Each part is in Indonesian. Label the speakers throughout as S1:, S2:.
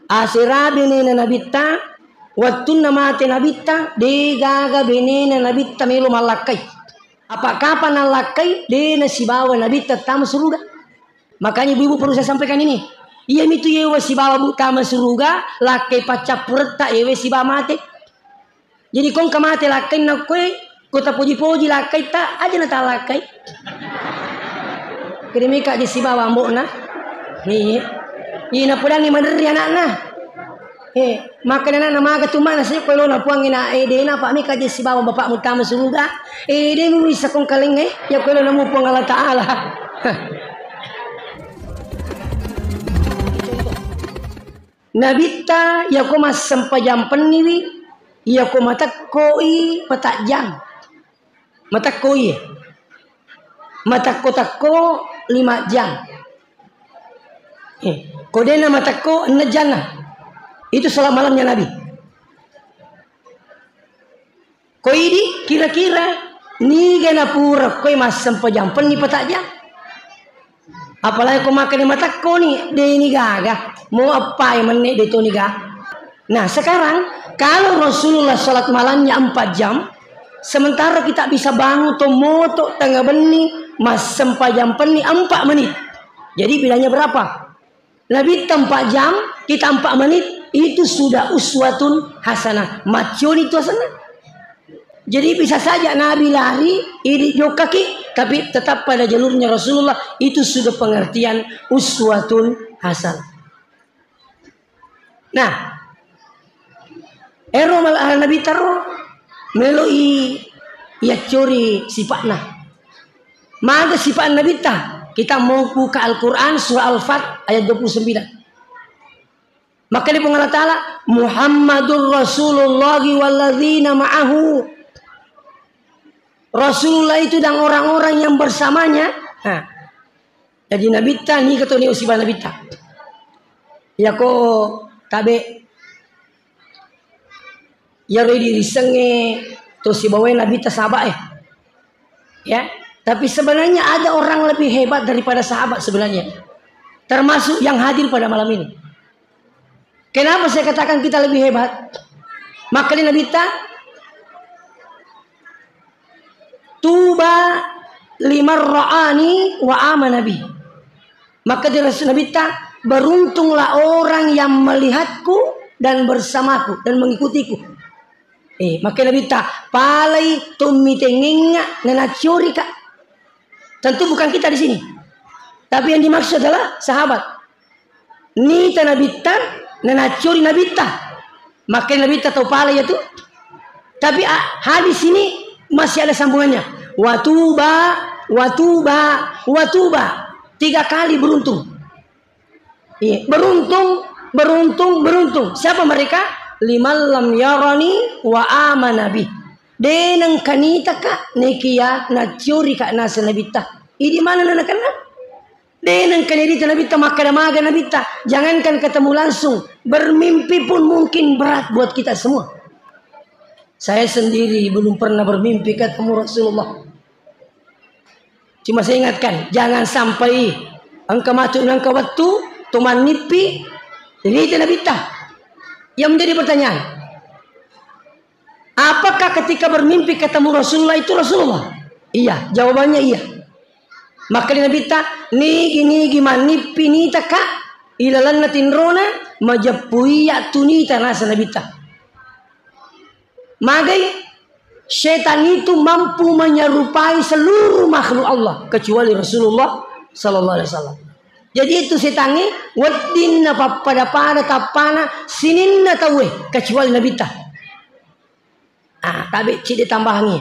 S1: Asira benena nabitta wattunna mate nabitta de gaga benena nabitta melu malakai. Apa kapan alakai de nasibawa nabitta tamu surga. Makanya ibu-ibu perlu saya sampaikan ini. Iya mitu yewa sibawa tamu surga lakai pacapurta yewe sibawa mate. Jadi kong kamate lakai na kue kota puji-puji lakai ta aja na ta lakai. Kedemika di sibawa mbok na. Ina pulang ni mandiri anak-anak. Maka anak maga cuma nasi kalau na puang ina na pak mika di si bawa bapak mutama surga. Dia mu bisa kong kaleng ya kalau na mu puang Allah Taala. Nabita ya ko mas sampajam peniwi ya ko matakoi patajam. Matakoi. Matako 5 jam. Kodena matako 6 jam. Itu salat malamnya Nabi. Koi di kira-kira ni gana pura koi mas sampajam peni patajam. Apalagi kau makan di matako ni de ini gaga. Mau apa yang menek de to ni gaga. Nah sekarang kalau Rasulullah salat malamnya 4 jam, sementara kita bisa bangun to moto tengah benih mas sempajam peni 4 menit. Jadi bedanya berapa? Nabi 4 jam, kita 4 menit, itu sudah uswatun hasanah. Macion itu hasanah. Jadi bisa saja Nabi lari, iri jauh kaki, tapi tetap pada jalurnya Rasulullah. Itu sudah pengertian uswatun hasanah. Nah, mal Nabi taruh meloi ia curi sifatna. Maka sifat Nabi ta. Kita mau buka Al-Quran surah Al-Fat ayat 29. Maka di Allah Ta'ala Muhammadur Rasulullah walladzina ma'ahu. Rasulullah itu dan orang-orang yang bersamanya. Jadi Nabi ta ni kata ni usibah Nabi ta. Ya ko tabe ya redi risenge to si bawa Nabi ta sahabat ya. Tapi sebenarnya ada orang lebih hebat daripada sahabat sebenarnya. Termasuk yang hadir pada malam ini. Kenapa saya katakan kita lebih hebat? Maka di Nabi ta tuba limar ra'ani wa amanabi. Maka di Nabi ta beruntunglah orang yang melihatku dan bersamaku dan mengikutiku. Maka Nabi ta palai tumitengengga nenacuri kak. Tentu bukan kita di sini. Tapi yang dimaksud adalah sahabat. Nita nabita, nenacuri nabita. Maka nabita tahu pala itu. Tapi hadis ini masih ada sambungannya. Watuba, watuba, watuba. 3 kali beruntung. Beruntung, beruntung, beruntung. Siapa mereka? Liman lam yarani wa amanabi. Denang kanita ka nekia na curi ka nasa nabita. Ini mana na nakana? Denang kanita nabita makadamaga nabita. Jangankan ketemu langsung, bermimpi pun mungkin berat buat kita semua. Saya sendiri belum pernah bermimpi ketemu Rasulullah. Cuma saya ingatkan, jangan sampai engkau masuk engkau waktu tuman nipi ini nabita. Yang menjadi pertanyaan, apakah ketika bermimpi ketemu Rasulullah itu Rasulullah? Iya, jawabannya iya. Maka di Nabi ta nigi manipi ni taka ilalan natin rona majapuya tunita nasa Nabi ta. Magai setan itu mampu menyerupai seluruh makhluk Allah kecuali Rasulullah sallallahu alaihi wasallam. Jadi itu setannya wadinna pada tapana sininna tawe kecuali Nabi ta. Tapi cik ditambahannya.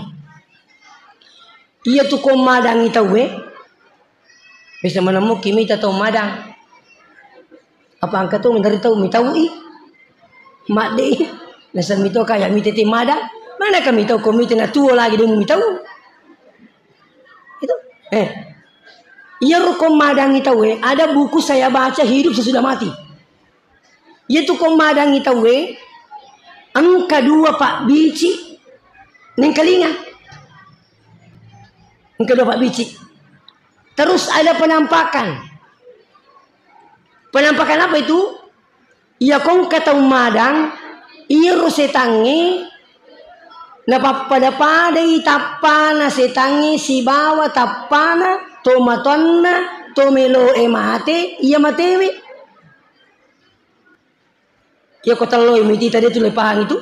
S1: Ia tu komadang itawe. Bisa menemukan kimi tahu madang. Apa angkat tu mencari tahu mitawi. Mak deh. Nasa mito kaya miteti madang. Mana kami tahu komite na tua lagi dia mitawu. Itu. Ia rukom madang itawe. Ada buku saya baca hidup sesudah mati. Ia tu komadang itawe. Angka 2 Pak Bici. Neng kalinga. Yang kedua Pak Bici. Terus ada penampakan. Penampakan apa itu? Iya kong kata madang, iya setangi, napapada tapana setangi si bawa tapana, tomatonna, tomelo mate, iya matewi. Iya kota loy miti tadi tu lepang itu.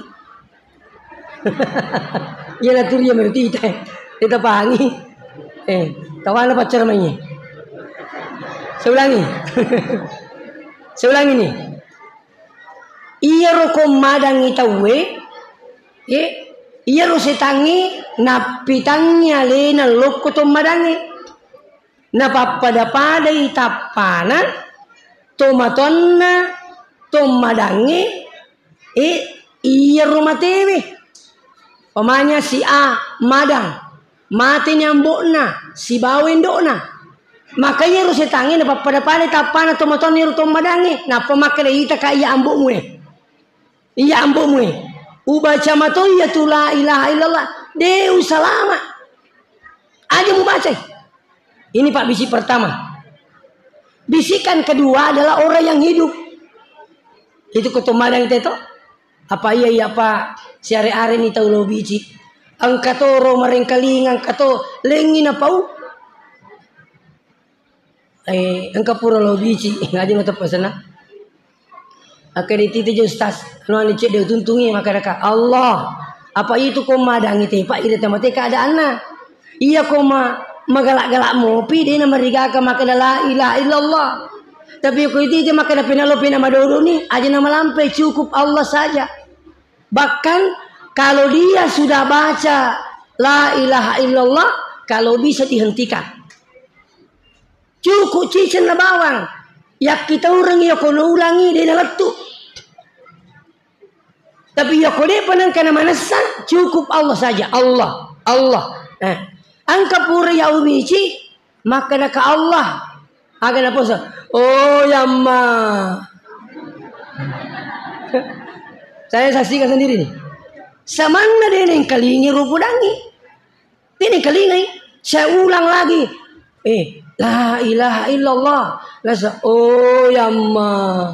S1: Iya natur iya merti kita pangi. Kawan apa pacar mainnya? Saya ulangi. Saya ulangi nih. Iya rokom madang itawe, iya ro setangi napitangnya lena loko tom madangi, napapada itapana, tomatonna, tom madangi, iya ro matewe, pamanya si A madang, mati nyambokna, si bawen dokna, makanya ro setangi napapada itapana, tomatonna ro tom madangi, napa makanya ita kaya ambokmu Iya ambokmu ubaca mato ya tu la ilaha illallah Deus salama aja mau baca. Ini Pak bisik pertama. Bisikan kedua adalah orang yang hidup. Itu ketumadang itu apa iya Pak siare-are ni tahu lo biji angkato ro marengkaling angkato lengi na pau angkapura lo biji ngaji no tapasana. Akredit itu ustaz, anu cek dia tuntungi maka daka Allah. Apa itu kau madang itu Pak ida temate keadaanna. Iya kau magalak-galak mopi dia nama rigaka maka la ilaha illallah. Tapi kau itu maka da penalo pena madodo ni aja nama lampai cukup Allah saja. Bahkan kalau dia sudah baca la ilaha illallah kalau bisa dihentikan. Cukup cicen na bawang. Ya kita orang ya kalau ulangi dia letuk. Tapi ya kode panang kana manasa cukup Allah saja. Allah. Angka pura ya ubici maka naka Allah. Agan apa sa? Oh yamma. Saya saksikan sendiri nih. Samana dia yang kalingi rupudangi. Dia yang kalingi. Saya ulang lagi. La ilaha illallah. Lasa oh yamma.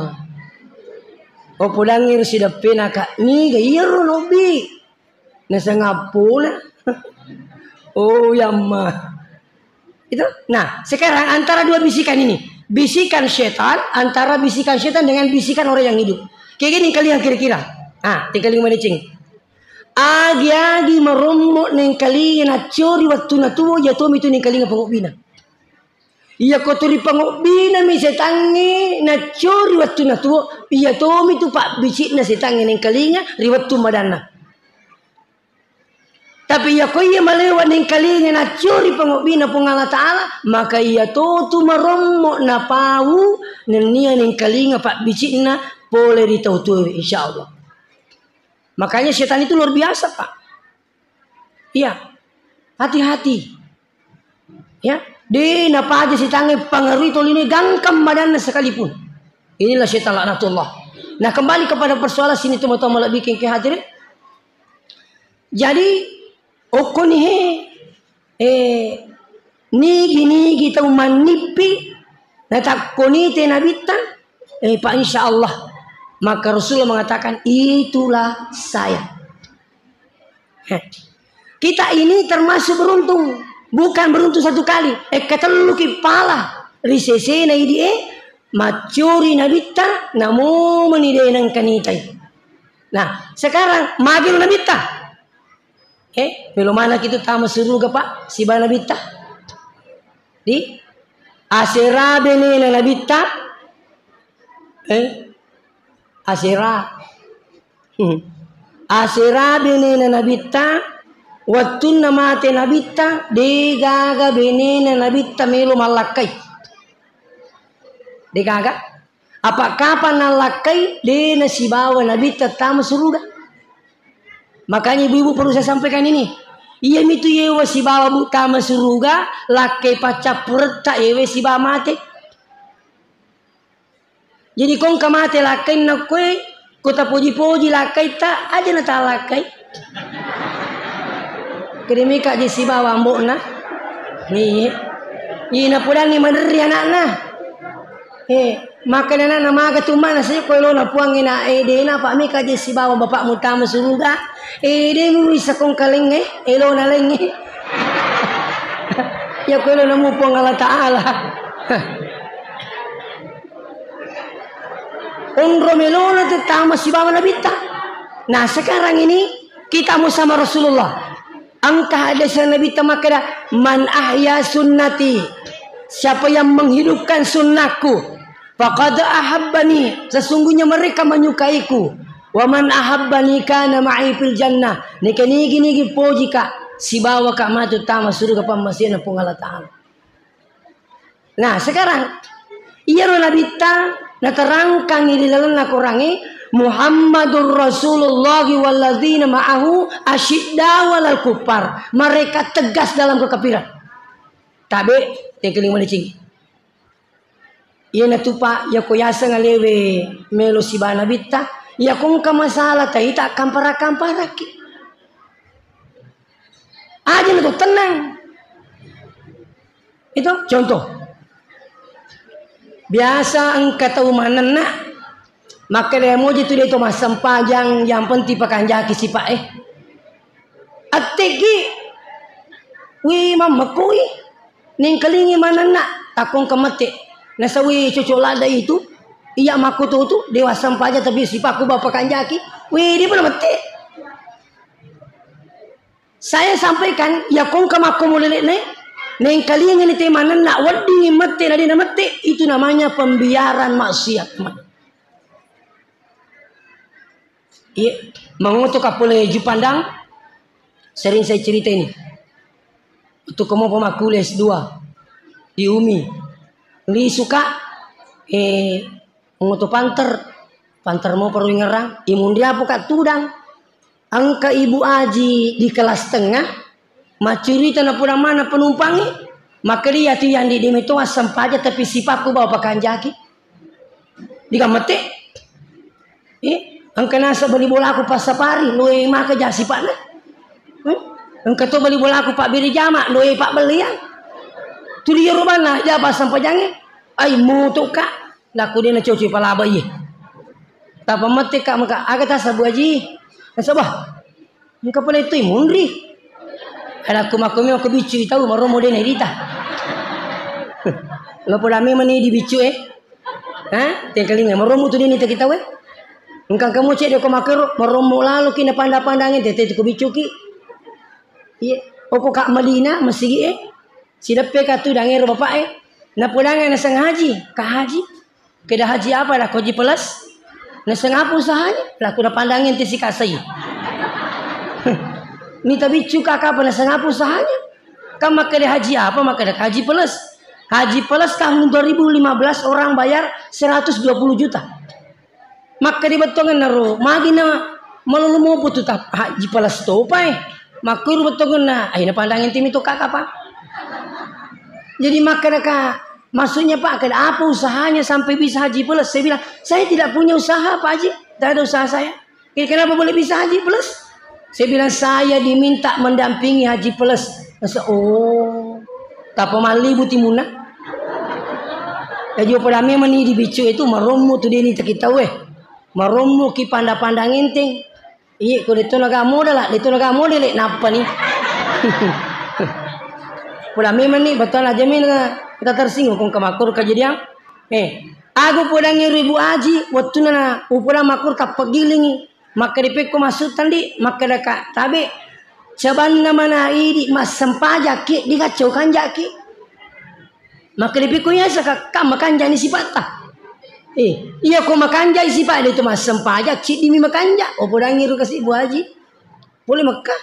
S1: O pudangir si dapena kak ni gayero lobi. Nasa ngapula. Oh yamma. Itu. Nah, sekarang antara dua bisikan ini, bisikan setan antara bisikan setan dengan bisikan orang yang hidup. Kayak gini kalian kira-kira. Tinggal lima cing. Agi meromok neng kalian acori waktu natuo jatuh itu neng kalian pengobina. Iya kotori pangobina mi setangi na curi waktu na tuo iya tomi tu Pak bicik na setangi neng kalinga riwat tu madana. Tapi iya ko iya malewat neng kalinga na curi pangobina pung Allah Taala maka iya to tu marommo na pau nenia neng kalinga Pak bicik na boleh ditau-tau insyaallah. Makanya setan itu luar biasa Pak. Iya. Hati-hati. Ya. Di napa aja si tangi pengaruh itu ini gangkam badannya sekalipun. Inilah syaitan laknatullah. Nah kembali kepada persoalan sini teman-teman malah bikin ke hadirin. Jadi okoni ni kita manipi natak koni te nabita Pak insyaallah maka Rasulullah mengatakan itulah saya. Kita ini termasuk beruntung. Bukan beruntung satu kali. Ketelu pala risese na idi macuri nabita namo menide nang kanitai. Nah, sekarang magil nabita. Belum mana kita tamu suruga Pak si bana nabita. Di asera bene na nabita. Asera. Asera bene na nabita. Waktu nama te nabita degaga benena nabita melo malakai. Degaga apa kapan nalakai dena si bawa nabita tamu suruga. Makanya ibu-ibu perlu saya sampaikan ini. Iya mitu yewa si bawa tamu suruga lakai paca purta yewe si bawa mate. Jadi kong kamate lakai na kue kota poji-poji lakai ta aja na ta lakai. Kerimi kak di si bawa mbok na. Ni. Ina pudang ni manderi anak na. Maka nana nama ketumana saya kalau na puang ina na pak mi kaje si bawa bapak mutama suruga de mu bisa kong kaleng elo na leng ya kalau na mu puang Allah Taala Undro melona tetama si bawa nabita. Nah sekarang ini kita mau sama Rasulullah. Angka hadis Nabi tamakada man ahya sunnati. Siapa yang menghidupkan sunnahku, faqad ahabbani. Sesungguhnya mereka menyukaiku. Wa man ahabbani kana ma'i fil jannah. Niki poji ka si bawa ka matu tama surga pamasina pung Allah Taala. Nah sekarang iya Nabi ta naterangkan di dalam Al-Qur'an Muhammadur Rasulullah walladzina ma'ahu asyidda walal kuffar. Mereka tegas dalam kekafiran. Tabe tekeling manicing. Iya natupa ya ko yasa ngalewe melo si bana bitta ya kung ka masalah ta ita kampara ki. Aja na tenang. Itu contoh. Biasa ang kataumanan na maka dia mau itu dia itu masam pajang yang penting pakai jaki si pak ategi wi mamakui ning kalingi mana nak takong kemate nasawi cocok lada itu iya maku tu dewasa paja tapi si pak ku bawa pakai jaki wi dia pun mati. Saya sampaikan ya kong kamaku mulai ning kalingi ni temana nak wadi mati nadi mati itu namanya pembiaran maksiat. Iya, mengutuk kapoleh Jepandang sering saya cerita ini. Untuk kamu pemaku S2 di UMI. Li suka mengutuk panter mau perlu ngerang, imun dia buka tudang. Angka ibu aji di kelas tengah, macuri tanah pura mana penumpangi, maka dia tu yang di itu asam paja tapi sipaku bawa pakai jaki. Dikamete. Angka nasa beli bola aku pas safari, loe maka jasi pak na. Angka tu beli bola aku pak biri jama, loe pak belian. Tu dia rubana jaba sampai jange. Ai mutu kak, laku dia na cuci pala bayi. Tapa mati kak maka aga ta sabu aji. Nasabah. Angka pala itu imundri. Ada aku makumi aku bicu tahu maromo de nerita. Lapo dami mani di bicu tengkalinga maromo tu dia ni kita engkang kamu cek dia ko makero maromo lalu kina pandang-pandangin tete ko bicuki. Iya, oko kak Madinah masigi sidape ka tu dangero bapak na pudangan na sang haji, ka haji. Keda haji apa dah ko haji plus? Na sang apa usahanya? Lah kuda pandangin ti si kasai. Ni tabi cuka ka apa na sang apa usahanya? Kam makada haji apa makada haji plus? Haji plus tahun 2015 orang bayar 120 juta. Maka di betongan naro magina malulumo po tu tap haji palas to pa makur betongan na ay napandangin tim itu kakak pak. Jadi maka maksudnya pak kada apa usahanya sampai bisa haji plus. Saya bilang saya tidak punya usaha pak haji, tidak ada usaha saya. Kenapa boleh bisa haji plus? Saya bilang saya diminta mendampingi haji plus. Masa tak pemali butimuna. Jadi pada memang ni di bicu itu maromu tu dia ni tak kita maromu ki pandang inting. Iya ko dito naga modal napa ni. Pada memang ni betul aja kita tersinggung kung kamakur kejadian. Aku podang ribu aji waktu na upura makur tak pagilingi. Maka dipek ko masuk tadi maka daka tabe caban nama na idi mas sempaja ki dikacau kanjaki. Maka dipek ko ya saka makan jani sipata. Iya ko makanja isi pak itu mas sempajak cik dimi makanja podang ngiru kasih ibu haji boleh Mekah.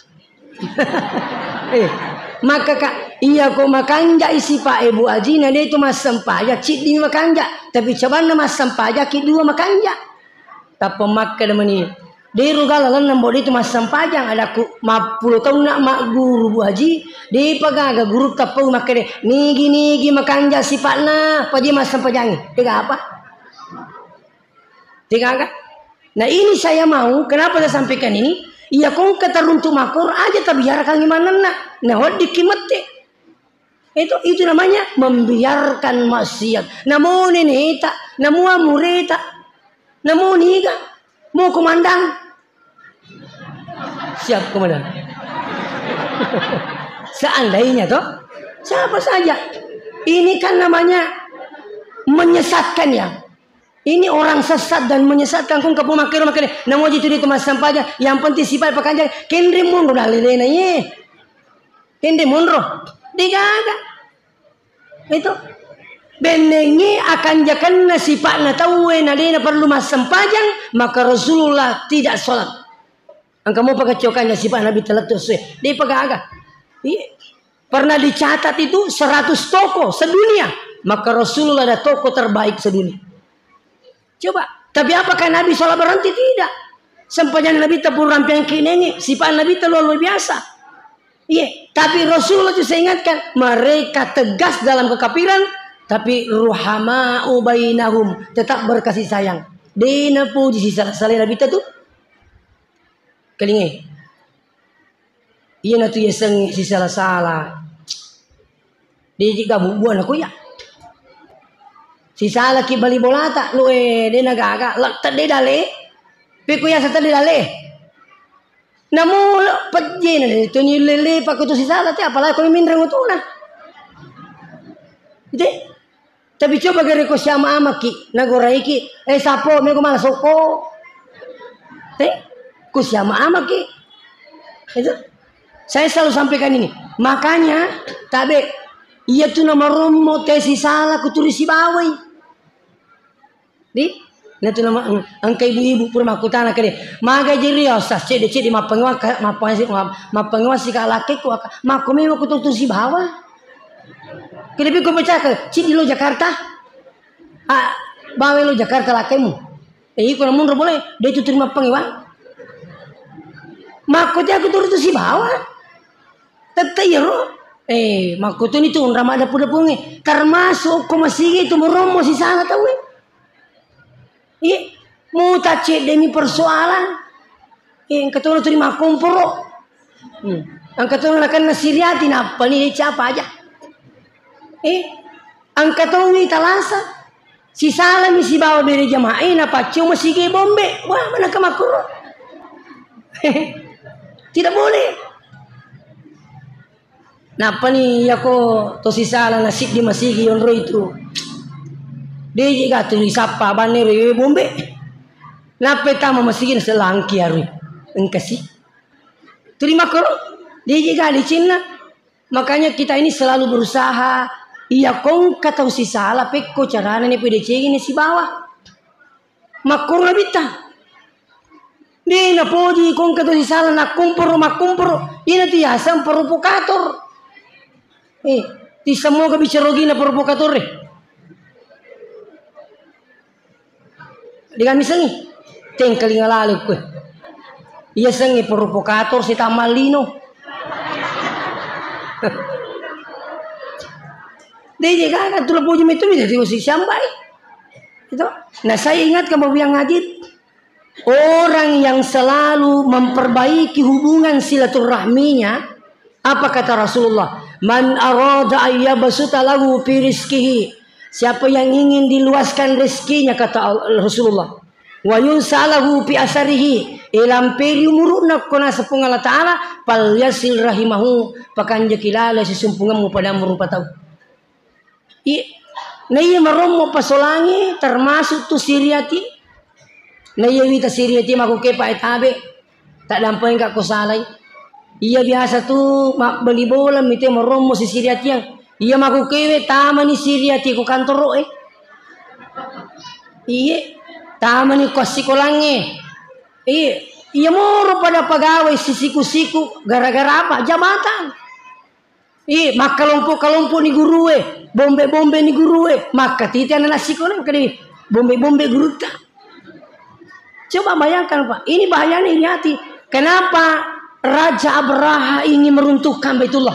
S1: Maka kak iya ko makanja isi pak ibu haji nah dia itu mas sempajak cik dimi makanja tapi coba nama mas sempajak ki dua makanja tapi maka demani dia rugala lan nambo itu mas sempajang ada ku 50 tahun nak mak guru bu haji dia pagaga guru tapau maka dia nigi makanja si pak na paji mas sempajangi tiga apa tinggal kan? Nah ini saya mau, kenapa saya sampaikan ini? Iya kong keteruntuk makor aja tapi biar kang gimana nak? Nah hod dikimete. Itu namanya membiarkan maksiat. Namun ini tak, namun mureta, namun niga, mau komandan. Siap komandan. Seandainya toh, siapa saja. Ini kan namanya menyesatkan ya. Ini orang sesat dan menyesatkan kung kapu makir. Namo jitu di tempat sampahnya. Yang penting sifat pekanjang. Kendri mundur dalilena ye. Kendri mundur. Digaga. Itu. Benengi akan jakan sifatnya tahu nadena perlu mas sempajang. Maka Rasulullah tidak sholat. Angka mau pakecokannya sifat Nabi teletus. Dia pegaga. Pernah dicatat itu 100 toko sedunia. Maka Rasulullah ada toko terbaik sedunia. Coba. Tapi apakah Nabi sholat berhenti? Tidak. Sempajang Nabi tepur rampian kinengi. Sifat Nabi terlalu biasa. Iya. Tapi Rasulullah itu saya ingatkan. Mereka tegas dalam kekafiran. Tapi ruhama'u bainahum. Tetap berkasih sayang. Dina puji sisa salih Nabi itu. Kelingi. Iya na tu yeseng si salah. Dia juga bubuan aku ya. Si salah ki bali bolata lu dia nagaga lak tadi dale. Piku ya tadi dale. Namu pejin ni tu ni lele pak tu si salah ti apalagi ko mindreng utuna. Ide. Tapi coba gere ko sama amaki nagorai ki sapo me ko malah soko. Ku sama amaki. Itu saya selalu sampaikan ini. Makanya tabe iya tu nama romo tesi salah kutulis si bawai. Di natu nama angkai ibu-ibu purma kutana kene. Maga jiriosas cede mapengawas si kalake ku makome ku tutu si bawah. Kene bi ko baca ke cidi lo Jakarta. Bawe lo Jakarta lakemu. Iku namun boleh dia itu terima pengiwan. Makutnya aku turut si bawah. Tetayro. Makuto ni tu ramada puda pungi. Termasuk ko masigi itu meromo si sana tahu. Mau tace demi persoalan. Ang katulong terima kumpuro. Ang katulong akan nasiriati na pani siapa aja. Ang katulong italasa. Si salam si bawa beri jamaah na pacu masigi bombe. Wah mana kamakuro. Tidak boleh. Napa nih ako to si sala nasib di masigi yonro itu. Dia juga tulis apa banner bombe. Napa tama masigi selangki aru. Engkasi. Terima koro. Dia juga di Cina. Makanya kita ini selalu berusaha. Iya kong kata si sala pekko carana ni PDC ini si bawah. Makor bita. Dia na poji kong kata si sala nak kumpuro. Ini tu ya sam provokator. Ti semua bicara gina provokator. Dengan misalnya, tengkali ngalalu kue. Iya sengi provokator si tamalino. Dia kan tulah puji itu bisa diusir sampai. Itu. Nah saya ingat kamu yang ngajit. Orang yang selalu memperbaiki hubungan silaturahminya. Apa kata Rasulullah? Man arada ayyabsuta lahu fi rizqihi. Siapa yang ingin diluaskan rezekinya kata Rasulullah. Wa yunsalahu fi asarihi. Ilam peri umuruna kona sepung Allah Ta'ala. Pal yasil rahimahu. Pakan jakilala sesumpungamu pada merupa tahu. Naya maromo pasolangi termasuk tu siriati. Naya wita siriati makuke pa etabe. Tak dampain kak kusalay. Iya biasa tu beli bola mite meromo si siriati yang iya makukewe tama ni siriati ku kantoro Iya tama ni kosikolange. Iya moro pada pegawai si siku-siku gara-gara apa? Jabatan. Maka kalompo ni gurue, bombe ni gurue, maka titian nasi kolang kali bombe guru ta. Coba bayangkan Pak, ini bahayanya ini hati. Kenapa Raja Abraha ingin meruntuhkan Baitullah?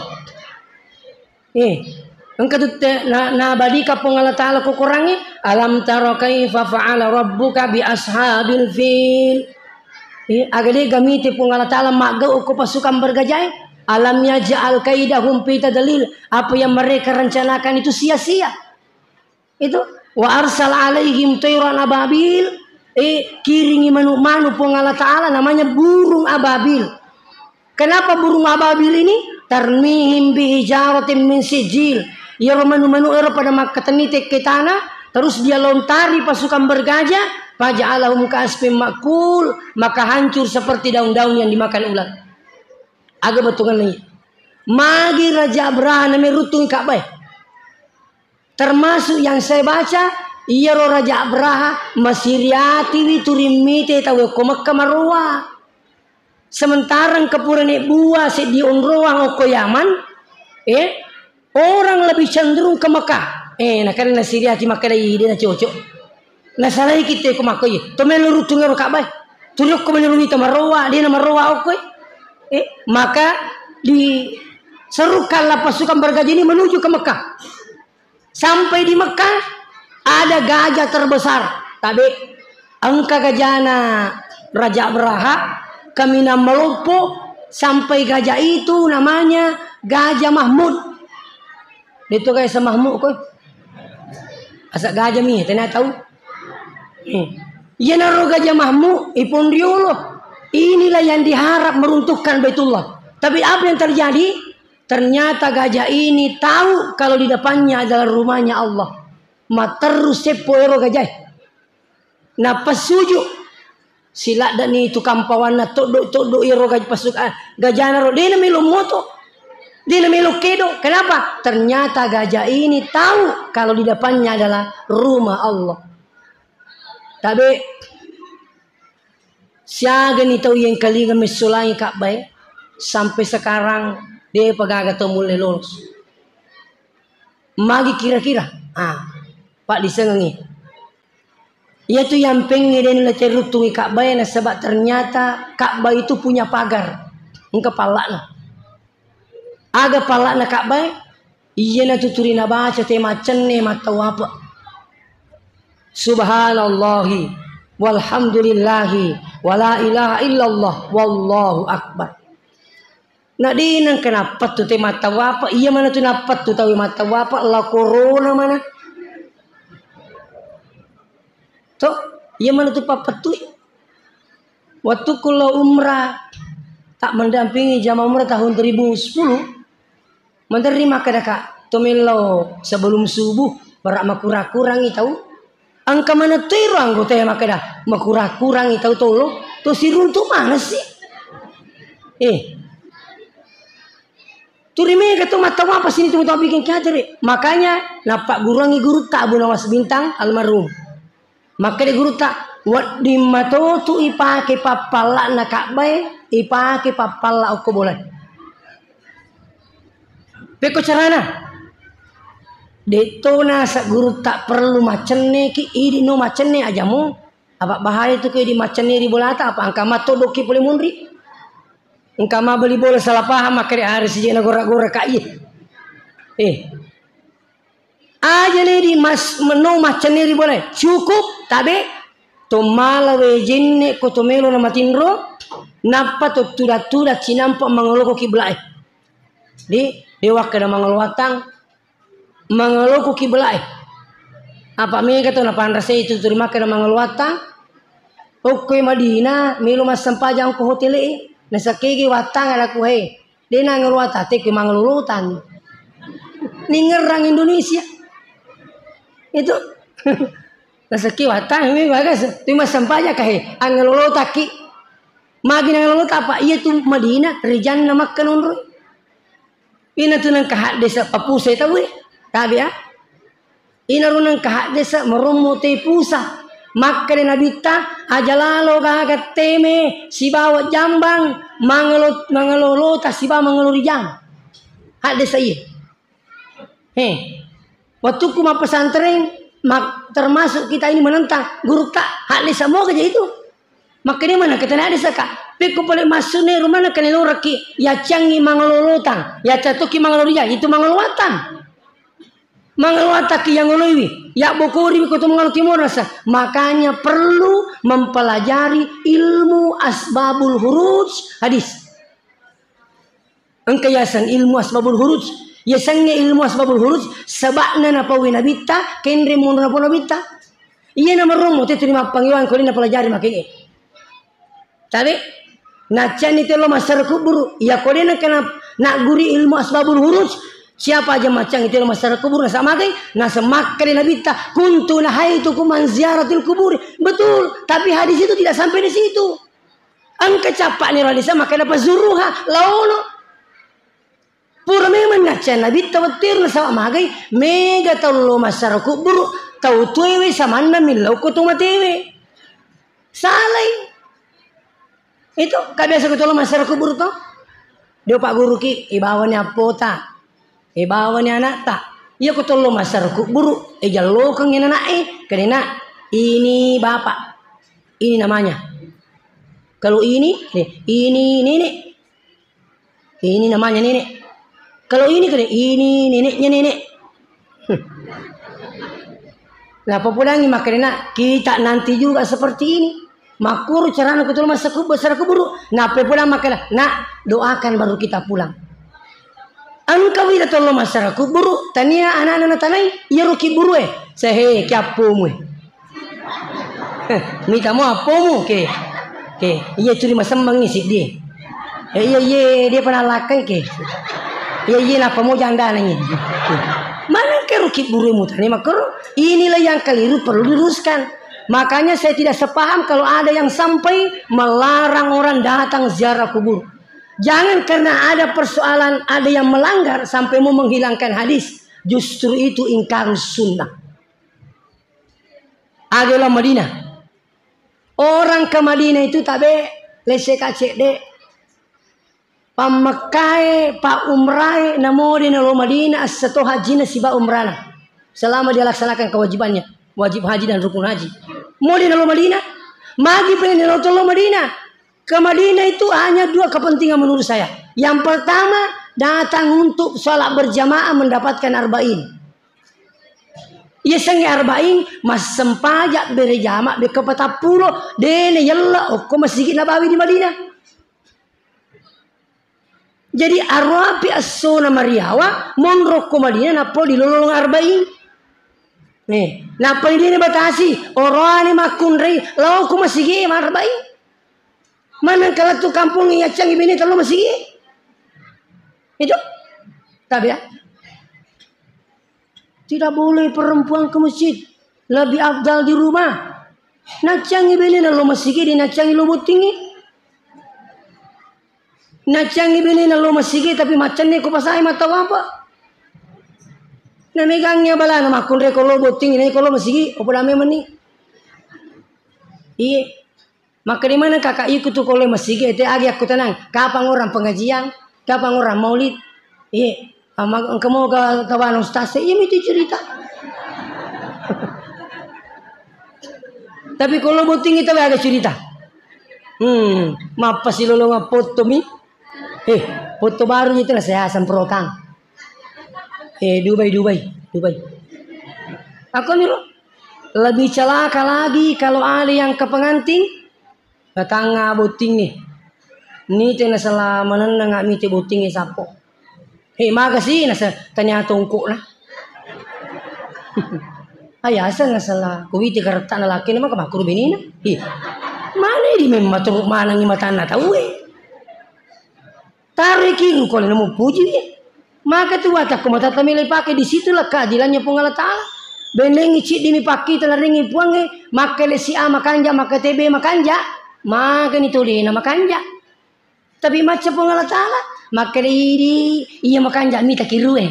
S1: Engkau na badika pengala ta'ala kukurangi. Alam taro kaifa fa'ala rabbuka bi ashabil fil. Agade gamiti pengala ta'ala magau ko pasukan bergajai. Alam yaj'al kaidahum fi tadlil. Apa yang mereka rencanakan itu sia-sia. Itu wa arsal alaihim tayran ababil. Kiringi manu-manu pun Allah Ta'ala namanya burung ababil. Kenapa burung ababil ini? Tarmihim bihijaratin min sijil. Ya manu-manu pada makatanite ke tanah. Terus dia lontari pasukan bergajah. Faja'alahum ka'asfin ma'kul. Maka hancur seperti daun-daun yang dimakan ulat. Agak betungan lagi. Magi Raja Abraha namanya rutung Ka'bah. Termasuk yang saya baca, iya Raja Abraha masiriati witurimite tahu ko Makkah Marwa. Sementara kepurane buah sedion roang ko Yaman, orang lebih cenderung ke Makkah. Nah karena siriati Makkah dai dia cocok. Nah salah kita ko Makkah ye. To melu rutung ro Ka'bah. Turuk ko melu wita Marwa, dia nama Marwa ko. Maka diserukanlah pasukan bergajah ini menuju ke Mekah. Sampai di Mekah ada gajah terbesar. Tapi angka gajana Raja Abraha kami melopo sampai gajah itu namanya Gajah Mahmud. Itu kayak Mahmud kok. Asal gajah mi, tidak tahu. Ia naruh Gajah Mahmud ipun diuloh. Inilah yang diharap meruntuhkan Baitullah. Tapi apa yang terjadi? Ternyata gajah ini tahu kalau di depannya adalah rumahnya Allah. Terus sepoero gajah. Nah pasuju sila dan itu kampawan na todo iro gajah pasuk gajah naro dia namilo moto. Dia namilo kedo. Kenapa? Ternyata gajah ini tahu kalau di depannya adalah rumah Allah. Tapi siaga ni tahu yang kali kami sulai Ka'bah sampai sekarang dia pegaga tu mulai lolos. Magi kira-kira, Pak disengengi. Yaitu yang pengen dia nak cerutungi Ka'bah na sebab ternyata Ka'bah itu punya pagar. Engkau palakna. Aga palakna Ka'bah, iya na tuturina baca tema cenne mata apa. Subhanallahi. Walhamdulillahi wala ilaha illallah wallahu akbar. Nak di nang kenapa tu tema tawapa? Iya mana tu napat tu tahu mata wapa la corona mana? Tu iya mana tu papat tu? Waktu kalau umrah tak mendampingi jamaah umrah tahun 2010 menerima kedaka tumelo sebelum subuh berak makura-kurangi tahu. Angka mana terang kau tanya makanya makurang-kurangi tahu tolo tu si runtuh mana sih? Tu rime kata mata apa sini tu bikin kader. Makanya napak gurangi guru tak abu nawas bintang almarhum. Maka dia guru tak wat di mato tu ipake papala na Ka'bah ipake papala aku boleh. Peko carana. Detona sa guru tak perlu macenne ki idi no macenne aja mu apa bahaya tu ke di macenne di bolata apa angka mato doki boleh mundri engka ma beli bola salah paham makare harus jena gora-gora kai aja nih di mas meno macenne di boleh cukup tabe to malawe jinne ko to melo na matinro napa to tuda-tuda cinampa mangoloko kiblae di dewa kada mangolwatang mangeloku kiblae apa me kata na panrase itu terima kana mangelwata oke Madinah milo mas sampajang ko hotel nasa kigi watang ada ku he dina ngelwata te ke mangelulutan ningerang Indonesia itu nasa kigi watang me bagas tu mas sampaja kahe angeluluta ki magi ngeluluta apa iya tu Madinah rijan na Makkah nunro ina tu nang kahad desa Papua tahu tabi inarunang kahak desa merumu te pusa makka de nabita ajalalo kagat teme sibawa jambang mangelo ta siba mangelo rijang hak desa iya waktu kuma pesantren termasuk kita ini menentang guru tak hak desa mau kerja itu maka dia mana kata desa kak peku boleh masuk ne rumah nak kene loraki ya cangi mangelo lotang ya catuki mangelo rijang itu mangelo watan mengeluataki yang ngolowi ya bokori ko mengalu timur rasa makanya perlu mempelajari ilmu asbabul huruj hadis Engka yasan ilmu asbabul huruj. Yasannya ilmu asbabul huruj sabakna napa winabita kendre mun napa nabita. Iya nama romo te terima panggilan ko na pelajari makanya. Tadi nacan itu lo masyarakat kubur. Ya ko na kana nak guri ilmu asbabul huruj. Siapa aja macam itu lo masyarakat kubur nasa makai nasa makai nabita kuntu nahaitu kuman ziaratil kubur. Betul, tapi hadis itu tidak sampai di situ. Angka capak ni radisa maka dapat zuruha laono. Pura memang nacan nabi tawatir nasa makai mega tolo masyarakat kubur. Tahu tuwe sama anda milau kutu matewe. Salai. Itu kabiasa kutu masyarakat kubur to. Dia pak guru ki ibawanya pota. Ibawanya anak tak. Iya kutu masyarakat kubur. Jalo kang ina nae. Karena ini bapak. Ini namanya. Kalau ini nenek. Ini namanya nenek. Kalau ini neneknya nenek. Nah, populangi makanya kita nanti juga seperti ini. Makur carana kutul masa kubur. Nah, populang makanya doakan baru kita pulang. Angka wida tollo masyarakat kubur. Tania anak-anak tanai ya ruki buru Sehe kiapomu. Minta mau apomu ke. Iya curi masembang ni si dia. Iya dia pernah lakai ke. Iya apa mau janda nanya. Mana kerukit burumu tani makro? Inilah yang keliru perlu diluruskan. Makanya saya tidak sepaham kalau ada yang sampai melarang orang datang ziarah kubur. Jangan karena ada persoalan ada yang melanggar sampai mau menghilangkan hadis. Justru itu ingkar sunnah. Adalah Madinah. Orang ke Madinah itu tabe lese kacek de. Pamakai pak umrai namo di nalo Madinah setelah haji siba umrana selama dia laksanakan kewajibannya wajib haji dan rukun haji mau di nalo Madinah magi pengen nalo tolo Madinah ke Madinah itu hanya dua kepentingan menurut saya. Yang pertama datang untuk sholat berjamaah mendapatkan arba'in. Ia sangi arba'in mas sempajak berjamaah berkepata pulo dene yalla okko masjid Nabawi di Madinah. Jadi Arabi as-suna Mariawa monroko Madinah napo di lolong arba'in. Nih, napa ini batasi orang ni makun rei lau ku masih arba'in. Mana kalau tu kampung yang canggih ini terlalu masih itu. Tapi ya. Tidak boleh perempuan ke masjid. Lebih afdal di rumah. Nak canggih ini lalu masih di nak canggih lubuk tinggi. Nacangi bini nalo masigi tapi macannya ko pasay mataw apa? Namigangnya bala na makun re ko lobo tingin ko lo masigi o pala mani. Iye. Maka di mana kakak ikut tu ko lo masigi ete agi aku tenang. Kapan orang pengajian? Kapan orang maulid? Iye. Kamu ke kawan ustaz iye miti cerita. Tapi kalau lobo tinggi tapi agak cerita. Mapa si lolo ngapoto mi? Foto baru itu lah saya semprotan. Dubai. Aku nih lebih celaka lagi kalau ada yang ke pengantin datang ngabuting nih. Ni tena salah menenang ngak miti buting sapo. Makasih nasa tanya tongkok lah. Ayasa na salah kuwiti karta na laki naman kamakuro binina. Mana di memang turuk manang imatan na tahu Tariki kalau nemu puji maka tu watak kumata tamilai pakai di situlah keadilannya pengalat Taala. Benengi cik dimi pakai telaringi puange maka lesi a makanja maka tebe makanja maka ni tuli na makanja. Tapi macam pengalat Taala maka ini iya makanja mita kirue.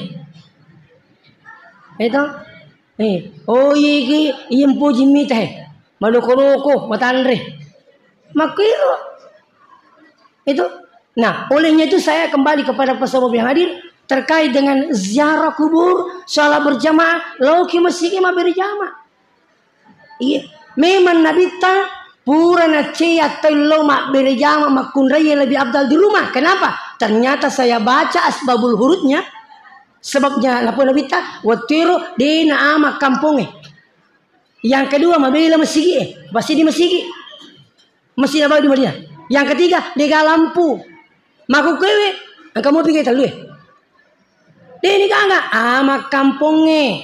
S1: Itu oh iya puji mita maloko-loko matandre makiru itu. Nah, olehnya itu saya kembali kepada pesohor yang hadir terkait dengan ziarah kubur, salat berjamaah, lauki masjid ma berjamaah. Iya, memang Nabi ta pura na cia telo mak berjamaah makun raya lebih abdal di rumah. Kenapa? Ternyata saya baca asbabul hurutnya, sebabnya lapor Nabi ta watiru di nama kampungnya. Yang kedua mabela masjid, pasti di masjid. Masjid apa di Madinah? Yang ketiga di Galampu. Maku kewe Kamu pikir tahu deh. Ini kagak ama kampungnya.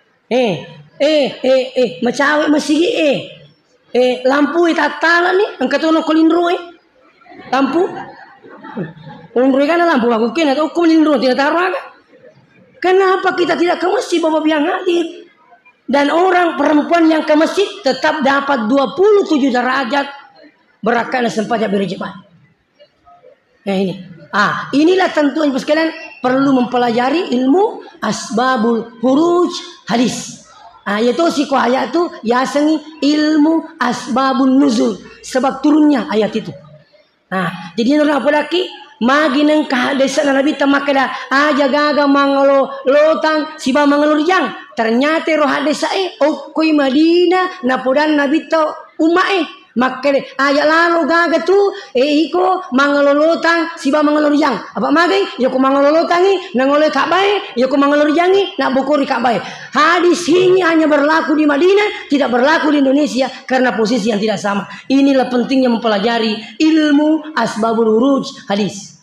S1: Macawe masigi lampu itatala nih angkat ono kolindro lampu. Umur kan lampu aku kena atau kolindro tidak taruh agak. Kenapa kita tidak ke masjid Bapak yang hadir? Dan orang perempuan yang ke masjid tetap dapat 27 derajat berakal sempatnya berjemaah. Nah ini. Inilah tentunya sekalian perlu mempelajari ilmu asbabul huruj hadis. Yaitu siku ayat itu yasengi ilmu asbabun nuzul, sebab turunnya ayat itu. Jadi orang apa lagi? Magi neng kahadesa Nabi tamakada aja gaga mangalo lotang siba mangalur jang. Ternyata roh hadesa okoi Madinah napodan Nabi to umae. Makanya ayat lalu gaga tu iko mangalolotang siba mangalorjang apa magai yoko mangalolotangi nangole kabai yoko mangalorjangi nak bukuri kabai. Hadis ini hanya berlaku di Madinah, tidak berlaku di Indonesia karena posisi yang tidak sama. Inilah pentingnya mempelajari ilmu asbabul huruj hadis.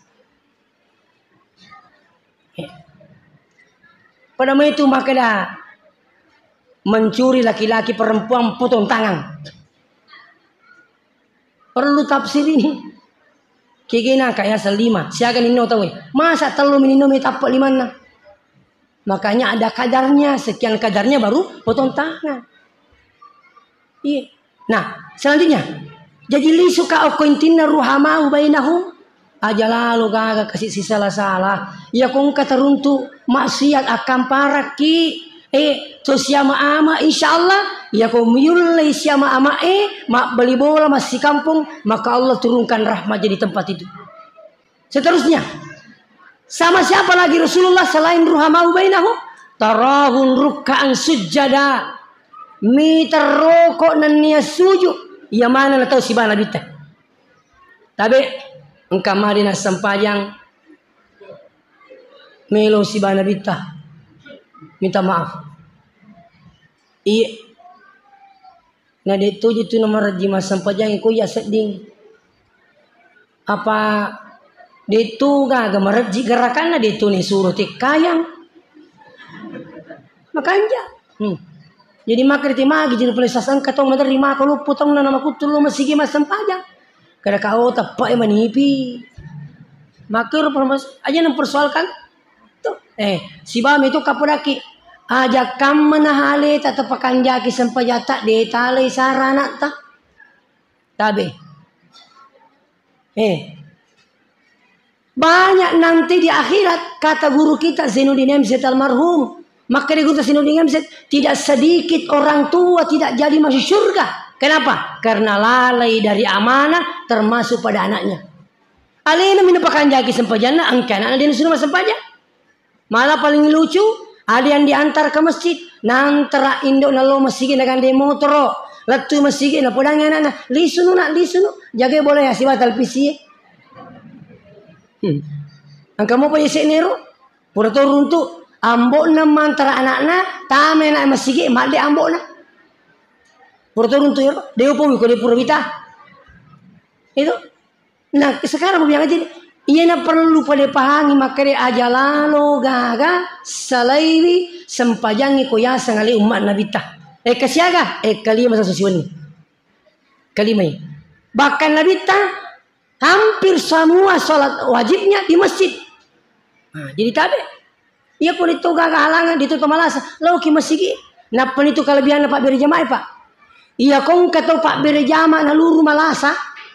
S1: Pada itu makanya mencuri laki-laki perempuan potong tangan. Perlu tafsir ini. Kigina kayak selima. Siaga nino tahu. Masa telu minum tapak limana. Makanya ada kadarnya. Sekian kadarnya baru potong tangan. Iya. Nah selanjutnya. Jadi li suka okointina ruhamau bainahum. Aja lalu gak kasih si salah-salah. Ya kong kataruntu maksiat akan paraki. Siama ama insyaallah ya ko miyulai siama ama mak beli bola masih kampung maka Allah turunkan rahmat jadi tempat itu. Seterusnya sama siapa lagi Rasulullah selain ruhamau bainahum tarahun ruk'an sujada miter rokok nania sujud ya mana na tahu si bana bita tapi engkau madina sempajang melo si bana bita minta maaf. Iya. Nah itu nomor jima sampajang iku ya seding. Apa itu gak gemaret gerakan itu nih suruh tikayang. Makanya. Jadi makriti magi jadi pelisasan katong menerima kalau putong na nama kutul masih mas sampajang. Kada kau tepak manipi. Makir aja mempersoalkan. Si bam itu kapuraki ajak kam menahale tatapakan jaki sempajata de tale sarana ta tabe banyak nanti di akhirat kata guru kita Zainuddin Amsyad almarhum maka di guru Zainuddin Amsyad tidak sedikit orang tua tidak jadi masuk surga. Kenapa? Karena lalai dari amanah termasuk pada anaknya. Alena minapakan jaki sempajana angka anak dia suruh sempajana. Malah paling lucu ada yang diantar ke masjid nantara indok nalo masjid dengan demo motor letu masjid na podang anak lisunu jaga boleh ya si batal pisi angkamu punya senero pura turun tu ambok na mantara anak-anak tame na masjid mak de ambok na pura turun tu dia upo ko di pura vita itu. Nah sekarang bilang aja iya na perlu pada pahami makanya aja lalu gaga salaiwi sempajangi koya sangali umat Nabi ta. Kasiaga kalima sa susiwan ni. Kalima ini. Bahkan Nabi ta hampir semua salat wajibnya di masjid. Jadi tabe. Iya pun itu gaga halangan ditutup malasa. Lalu ki masjid. Napa itu kelebihan Pak beri jamaah Pak. Iya kong kata Pak beri jamaah na luru malasa.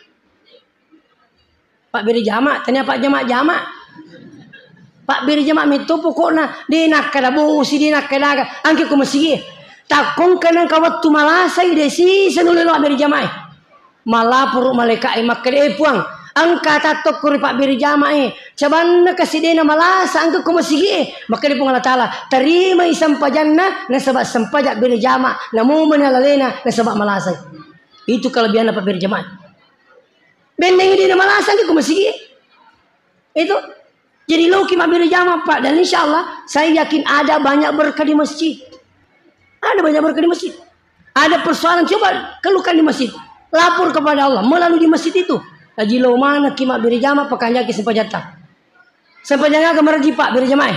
S1: Pak beri jamak, tanya Pak jamak. Pak beri jamak itu pokoknya dia nak kada bosi dia nak kada angke ku masih takong kana kawat tu malasai desi senulelo beri jamak. Malah puru malaikat makade puang angka tatok kuri Pak beri jamak cabanna kasih dia malasa angke ku masih makade pung Allah taala terima isampajanna na sebab sampajak beri jamak namu menalalena na sebab malasai. Itu kelebihan Pak beri jamak. Bendeng ini nama lasan ke masjid itu jadi lo kima beri jamaah Pak dan insya Allah saya yakin ada banyak berkah di masjid ada persoalan coba keluhkan di masjid lapor kepada Allah melalui di masjid itu Haji lo mana kima beri jamaah pakai jaki sempajata Sampai jangan kemerji Pak biar jamaah.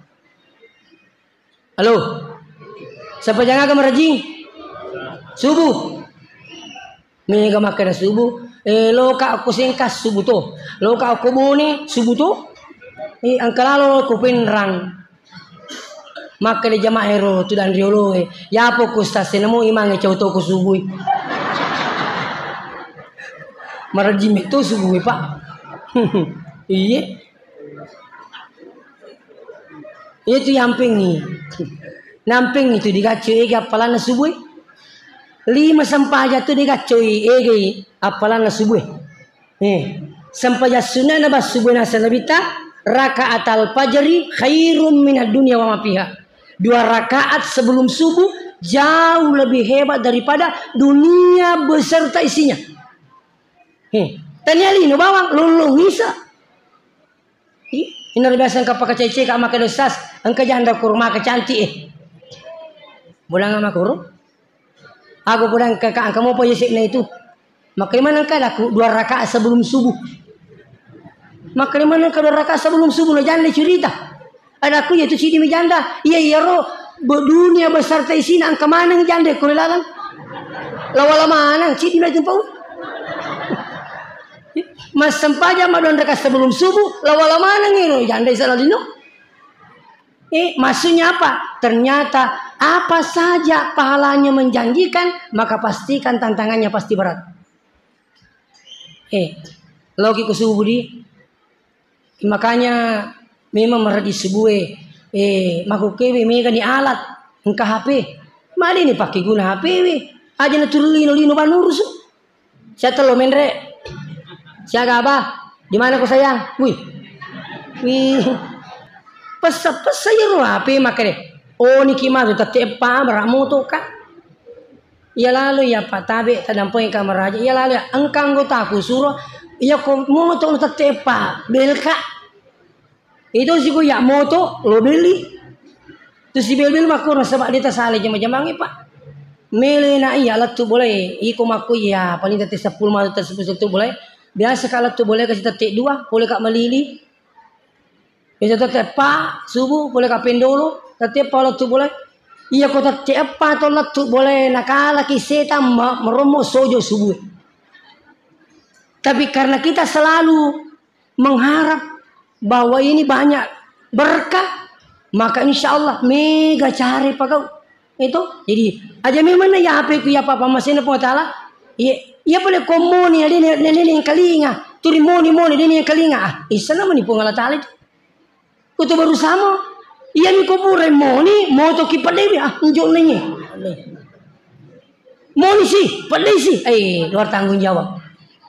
S1: Halo. Sampai jangan kemerji subuh. Mega makan subuh. Lo ka aku singkas subuh to. Lo ka aku buni subuh to. Angkalalo ko pinrang. Maka di jamaah hero tu dan riolo. Ya apa ku stasi namo imang ecau to ko subuh. Merji itu subuh Pak. Iya. Itu yamping nih. Namping itu digacui apalan subuh. 5 sampaja tu digacui apalan subuh. Sampaja sunnah nabas subuh nasa nabita rakaat al-fajri khairum minad dunya wa ma fiha. 2 rakaat sebelum subuh jauh lebih hebat daripada dunia beserta isinya. Tanya li no bawang lulung bisa. Ini biasa engkau pakai cece kak makan dosas, engkau janda kurma kecantik Bulan sama kurung. Aku pulang ke kamu apa yesik na itu. Maka mana engkau aku 2 rakaat sebelum subuh. Maka mana engkau 2 rakaat sebelum subuh lo janda cerita. Ada aku yaitu sini mi janda. Iya roh dunia besar isina angka mana janda kurilalan. Lawala mana sini mi jumpa. Mas sempaja madon rakaat sebelum subuh lawala mana ngiro janda isala dino. Maksudnya apa? Ternyata apa saja pahalanya menjanjikan, maka pastikan tantangannya pasti berat. Logik subuh di. Makanya memang meradi subuh. Makukewe mega ni alat engka HP. Mari ni pakai guna HP we. Aja na turulino banurus. Saya telo mendre. Siaga apa? Di mana kau sayang? Wih. Pesa ya ro HP makare. Oh ni kimado tatepa beramu to ka. Ya lalu ya patabe tadampoi kamera aja. Ya lalu engkang gotaku suruh ya ko moto tatepa belka. Itu sih ko ya moto lo beli. Tu si bel makuro sebab dia tasale jam-jamangi Pak. Mele na iya alat tu boleh. Iko maku ya paling tete 10 malu tersebut tu boleh. Biasa kalau tu boleh kasih tete 2, boleh kak melili. Bisa tete Pak subuh boleh kak pendolo. Tete kalau tu boleh. Iya kau tete apa tu lah tu boleh nakala kiseta meromo sojo subuh. Tapi karena kita selalu mengharap bahwa ini banyak berkah, maka insya Allah mega cari Pak kau. Itu jadi aja memang ya apa ku ya papa masih napa taala. Iya boleh komoni ada ni kalinga. Turi moni ni kalinga. Isa naman ni pungala taala. Kuto baru sama. Iya ni kubure moni moto ki padewi njol ni. Moni sih, padai sih. Luar tanggung jawab.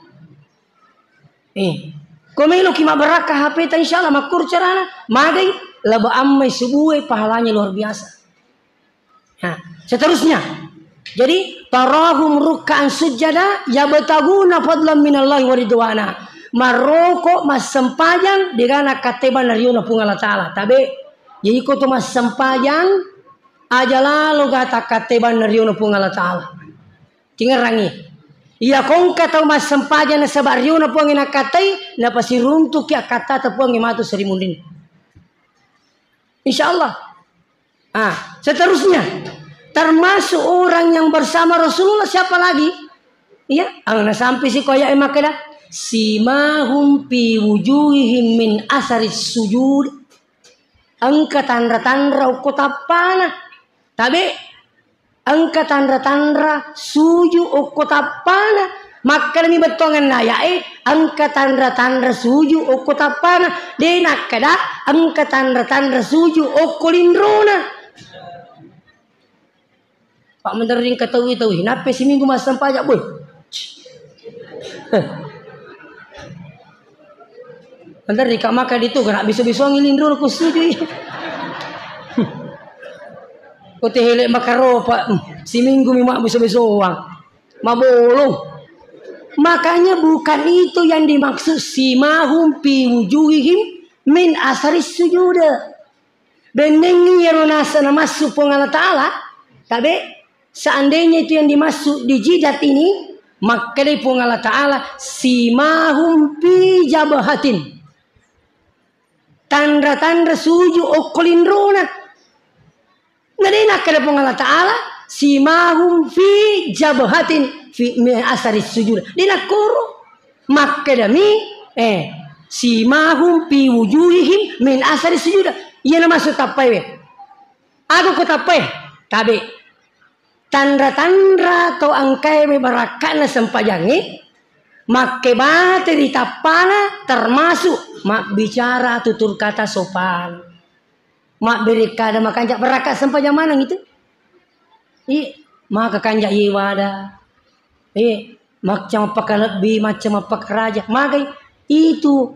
S1: Komelo ki mabaraka HP ta insyaallah makur carana magai laba ammai subuh pahalanya luar biasa. Nah, seterusnya. Jadi tarahum ruk'an sujada yabtaguna fadlan minallahi wa ridwana. Maroko mas sempayang digana kateban nariuna pungala taala. Tabe jadi ko to mas sempayang aja lalu gata kateban nariuna pungala taala. Tingerangi. Iya kong kata mas sempayang na sabariuna pungina katai na pasiruntuk ya kata tapuang imatu serimundin. Insyaallah. Seterusnya termasuk orang yang bersama Rasulullah siapa lagi? Iya, angna sampai si koya emakeda simahum fi wujuhihim min asaris sujud. Angka tanda-tanda ukotapana. Tabe angka tanda-tanda suju ukotapana. Maka demi betongan naya angka tanda-tanda suju ukotapana. Denak kada angka tanda-tanda suju ukolindrona. Pak Menteri ketahui kenapa si minggu mas sampajak boy? Menteri kak makan itu kena bisa-bisa ngilindro aku setuju. Kau tehelek makaro pak si minggu mimak bisa-bisa uang, mabolong. Makanya bukan itu yang dimaksud simahum fi wujuhihim min asaris sujuda. Benengi yang nasana masuk pengala taala, tapi seandainya itu yang dimaksud di jidat ini, maka dari pengala taala simahum fi jabahatin. tanda-tanda sujud okolindrona. Nadina kada Allah Ta'ala simahum fi jabhatin fi min asari sujud. Dina kuru makadami simahum fi wujuhihim min asari sujud. Iya nama maksud tapai we. Aku ketapai tabe. Tanda-tanda atau angkai we barakana sempajangi make bate di tapana termasuk mak bicara tutur kata sopan. Mak beri kada makanjak berakat sampai jam mana gitu? Maka kanjak iwada. Macam apa lebih macam apa raja. Maka itu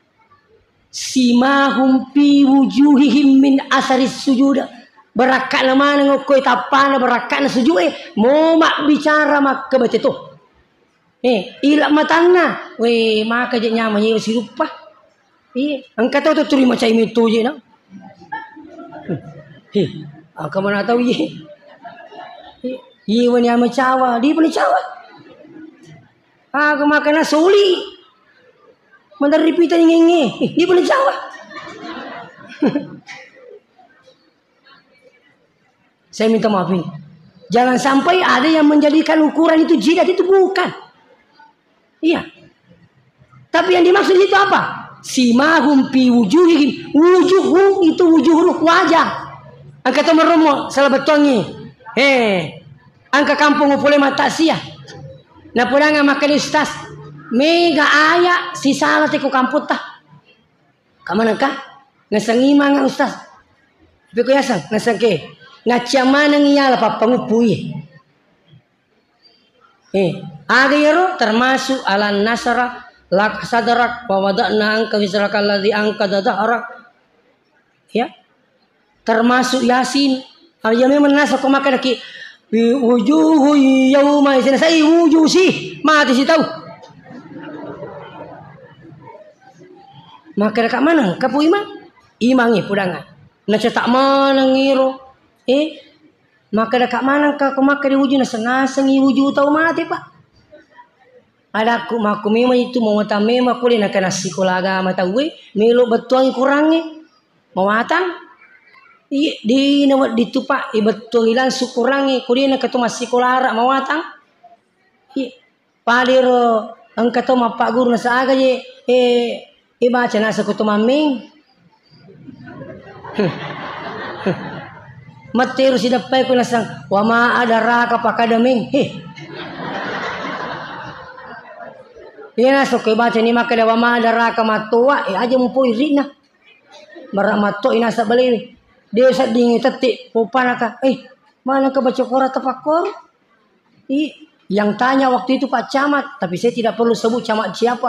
S1: simahum fi wujuhihim min asaris sujud. Berakat nama ngokoi tapana berakat na sujud. Mau mak bicara mak kebat itu. Ilak matangna. Maka je nyaman ye si rupa. Angkat tahu tu turi macam itu je nak. Kamu nak tahu ye? Ye wani ama cawa, dia pun cawa. Aku makan soli. Mandar ripitan ngenge, dia pun cawa. Saya minta maaf ini. Jangan sampai ada yang menjadikan ukuran itu jidat, itu bukan. Iya. Tapi yang dimaksud itu apa? Simahum fi wujuhihim. Wujuh itu wujuh ruh wajah. Angka tu meromo salah betongi. Angka kampung upole mata sia. Na puranga makan ustaz. Mega aya si salah tiku kamput tah. Kamana ka? Ngasangima nga ustaz. Tapi ko yasang nasangke. Ngacamana ngiyala papangupui. Ada yaro termasuk ala nasara lak sadarak wa wada'na angka wisraka alladhi angka dadarak. Ya. Termasuk Yasin. Al-Yami menasa ko makan lagi. Wujuhu yawma isin. Saya wujuh sih. Mati si tahu. Maka dekat mana? Kapu imang? Imangi pudangan. Naca tak mana ngiro. Maka dekat mana ka kumaka di wujud nasa-nasa ngi wujud tahu mati pak. Ada aku maku memang itu mau matame maku le nak nasi kolaga mata we melo betuang kurangi. Mau atang? Di nawat ditupak betul hilang sukurangi kudiana katu masih kolara mawatang padiro angka to mapak guru nasa aga je baca nasa kutu maming materu sidapai ko nasang wama ada raka pakadaming nasa ko baca ni makada wama ada raka matua aja mumpui rina maramato inasa baliwi. Dia saat dingin tetik popana ka, mana ke baca Quran tafakkur? Yang tanya waktu itu Pak Camat, tapi saya tidak perlu sebut camat siapa.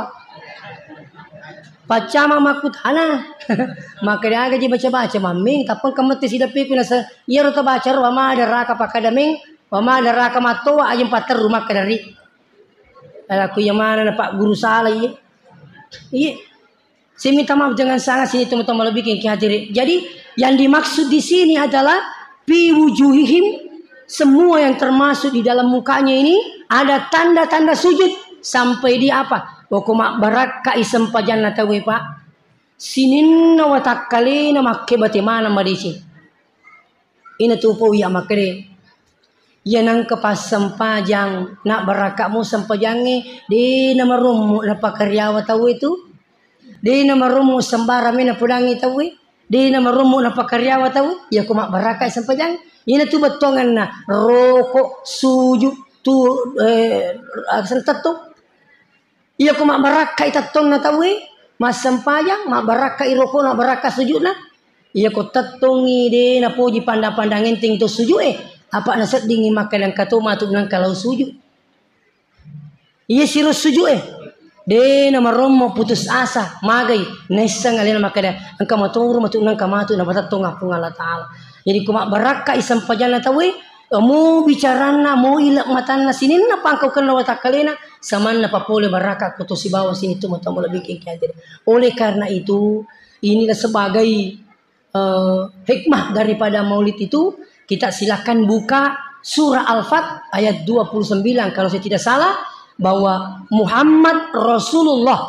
S1: Pak Camat makut ana, maka dia agak baca maming, tapi kemati sudah pikir nasa, iya rota baca wama ada raka pakadaming, wama ada raka matoa aja pater rumah kadari. Aku yang mana Pak Guru salah iya. Saya minta maaf jangan sangat sini teman-teman lebih yang hadiri. Jadi yang dimaksud di sini adalah fi wujuhihim, semua yang termasuk di dalam mukanya ini ada tanda-tanda sujud sampai di apa? Wakuma baraka isem pajanna tawi pak. Sinin wa takkalina makke batemana madisi. Ina tupo ya makre. Yanang kepas sempajang nak barakamu sempajangi di nama rumu na pakaryawa tahu itu. Di nama rumu sembara mina pudangi tahu. Di nama rumu na pakaryawa tahu. Ya kuma baraka sempajang. Ina tu betongan na rokok sujud tu sentato. Ya kuma baraka itatong na tahu. Mas sempajang mak baraka iroko na baraka sujud na. Ya ko tatongi de na puji pandang-pandangin ting tu sujud apa nasat dingin makan yang katoma tu nang kalau sujud. Iya sirus sujud de nama romo putus asa magai nesa ngalina makada angka maturu matu nang kamatu na batatong apung Allah taala. Jadi kuma baraka isam pajana tawi mu bicarana mu ilak matana sinin na pangkau kana watakalena saman na papole baraka kutu si bawah sini tu matu lebih kikiatir. Oleh karena itu inilah sebagai hikmah daripada maulid itu. Kita silakan buka surah Al-Fat ayat 29 kalau saya tidak salah bahwa Muhammad Rasulullah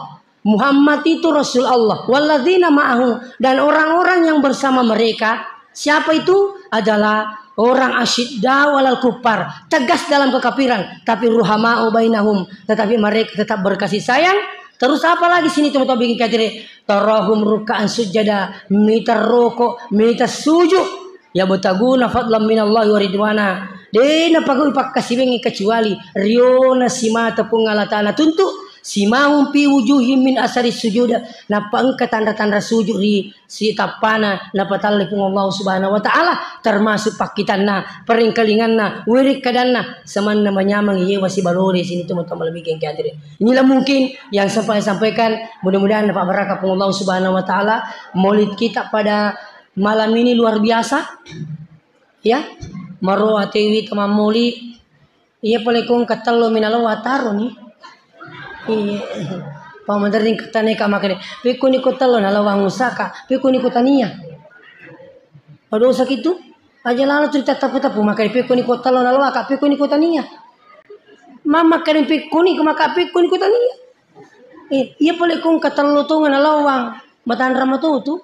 S1: Muhammad itu Rasul Allah. Walladzina ma'ahu, dan orang-orang yang bersama mereka. Siapa itu? Adalah orang asyidda walal kuffar, tegas dalam kekafiran, tapi ruhama'u bainahum, tetapi mereka tetap berkasih sayang. Terus apa lagi sini teman-teman bikin katire? Tarahum ruk'an sujada, mita roko, mita sujud. Ya betaguna fadlan minallahi wa ridwana. Dena pagui pakasi bengi kecuali riona sima tepung alatana tuntuk simahum pi wujuhim min asari sujud. Napa engka tanda-tanda sujud di si tapana napa talipung Allah Subhanahu wa taala, termasuk pakitanna, peringkelinganna, wirik kadanna, semanna menyamang ieu wasi balore sini teman-teman lebih geng katire. Inilah mungkin yang saya sampaikan, mudah-mudahan dapat berkah Allah Subhanahu wa taala. Maulid kita pada malam ini luar biasa. Ya, maro atewi tamam maulid. Iya pelekong katalo minalo wataro nih. Iya. Pamadaring katane ka makane. Piku ni kotalo nalawang usaka. Piku ni kotania. Pada usak itu aja lalu cerita tapu-tapu makane piku ni kotalo nalawaka. Piku ni kotania. Mama kane piku ni kumaka piku ni kotania. Iya pelekong katalo to nalawang. Matan ramatu tu.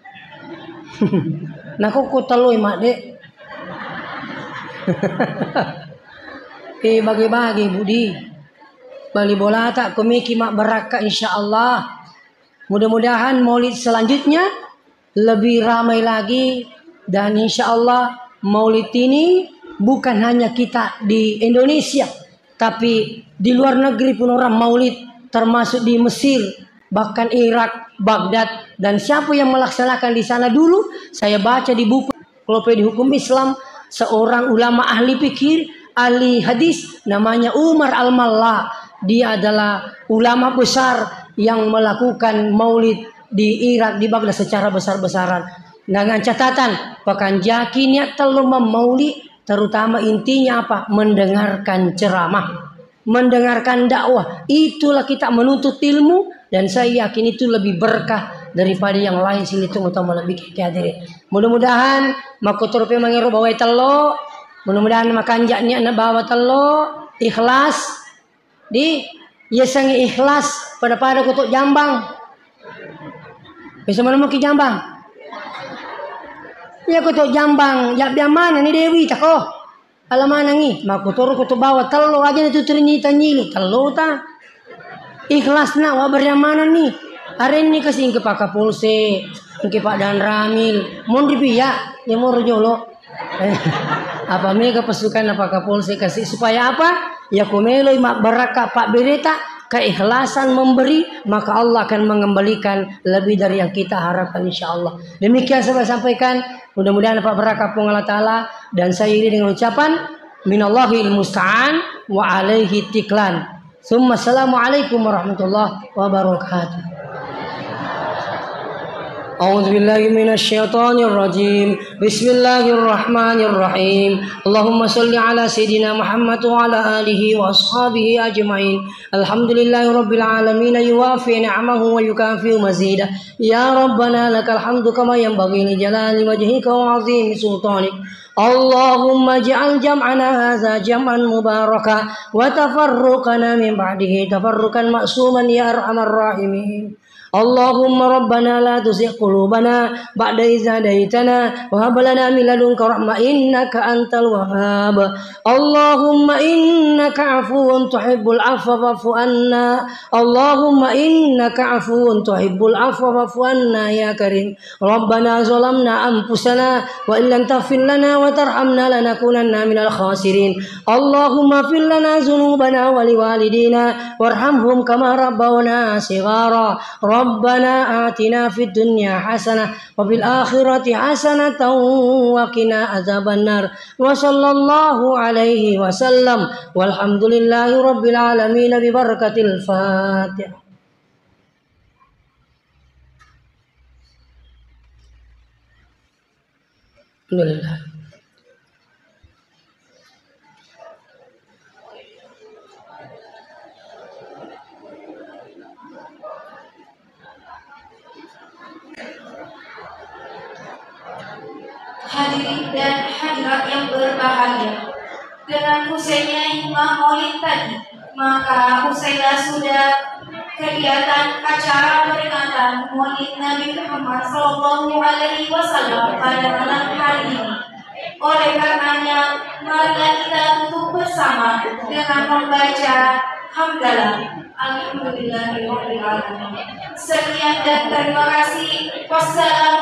S1: Nako kotalo mak dek. Bagi-bagi budi. Bali bola tak komiki mak beraka insyaallah. Mudah-mudahan maulid selanjutnya lebih ramai lagi, dan insyaallah maulid ini bukan hanya kita di Indonesia, tapi di luar negeri pun orang maulid, termasuk di Mesir, bahkan Irak, Baghdad, dan siapa yang melaksanakan di sana dulu saya baca di buku Ensiklopedia Hukum Islam, seorang ulama ahli fikih, ahli hadis, namanya Umar Al-Malla. Dia adalah ulama besar yang melakukan maulid di Irak, di Baghdad secara besar-besaran. Dengan catatan, pekanjaki niat telu memauli, terutama intinya apa? Mendengarkan ceramah, mendengarkan dakwah. Itulah kita menuntut ilmu, dan saya yakin itu lebih berkah daripada yang lain sini tu utama lebih kehadirin. Mudah-mudahan makotorpe mangiru bawai telo, mudah-mudahan makanjaknya na bawa telo ikhlas di yesangi ikhlas pada kutuk Jambang. Bisa mana ki Jambang? Ya kutuk Jambang, ya biar mana ni Dewi tak oh. Alamana ngi, makotor kutuk bawa telo aja itu ternita nyili telo ta. Ikhlas nak wabar yang mana nih? Hari ini kasih ke Pak Kapolse, ke Pak Dan Ramil, mau dipiak, ya mau rojolo. Apa mereka pasukan apa Kapolse kasih supaya apa? Ya kumelo mak baraka Pak Bereta, keikhlasan memberi, maka Allah akan mengembalikan lebih dari yang kita harapkan insyaallah. Demikian saya sampaikan, mudah-mudahan Pak Baraka Allah Ta'ala, dan saya ini dengan ucapan minallahil musta'an wa alaihi tiklan. Assalamualaikum warahmatullahi wabarakatuh. أعوذ بالله من الشيطان الرجيم بسم الله الرحمن الرحيم اللهم صل على سيدنا محمد وعلى آله وأصحابه أجمعين الحمد لله رب العالمين يوافي نعمه ويكافئ مزيده يا ربنا لك الحمد كما ينبغي لجلال وجهك وعظيم سلطانك اللهم اجعل جمعنا هذا جمعا مباركا وتفرقنا من بعده تفرقا معصوما يا أرحم الراحمين اللهم ربنا لا تزغ قلوبنا بعد إذ هديتنا وهب لنا من لدنك رحمة إنك أنت الوهاب اللهم إنك عفو تحب العفو فاعف عنا اللهم إنك عفو تحب العفو فاعف عنا يا كريم ربنا ظلمنا أنفسنا وإن لم تغفر لنا وترحمنا لنكونن من الخاسرين اللهم اغفر لنا ذنوبنا ولوالدينا وارحمهم كما ربونا صغارا ربنا آتنا في الدنيا حسنة وفي الآخرة حسنة وقنا عذاب النار وصلى الله عليه وسلم والحمد لله رب العالمين ببركة الفاتحة. الحمد لله.
S2: Hadirin dan hadirat yang berbahagia, dengan usainya hikmah maulid tadi, maka usailah sudah kegiatan acara peringatan Maulid Nabi Muhammad Sallallahu Alaihi Wasallam pada malam hari ini. Oleh karenanya, marilah kita tutup bersama dengan membaca hamdalah. Alhamdulillahirobbilalamin. Sekian dan terima kasih. Wassalamualaikum